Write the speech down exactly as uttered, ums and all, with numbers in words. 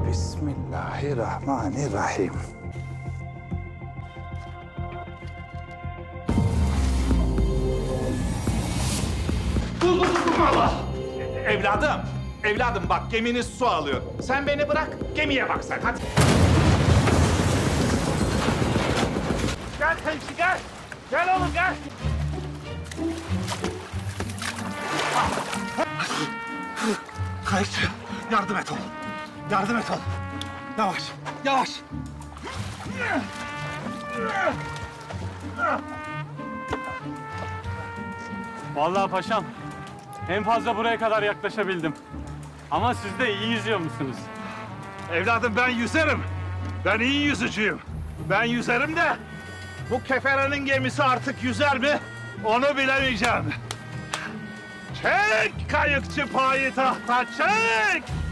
Bismillahirrahmanirrahim. Dur dur dur Allah! Evladım, evladım bak geminiz su alıyor. Sen beni bırak, gemiye bak sen hadi. Gel Temsi gel. Gel oğlum gel. Kayıkçı, yardım et oğlum. Yardım et oğlum. Yavaş, yavaş. Vallahi paşam, en fazla buraya kadar yaklaşabildim. Ama siz de iyi yüzüyor musunuz? Evladım ben yüzerim. Ben iyi yüzücüyüm. Ben yüzerim de bu keferenin gemisi artık yüzer mi? Onu bilemeyeceğim. Çek kayıkçı payitahta çek!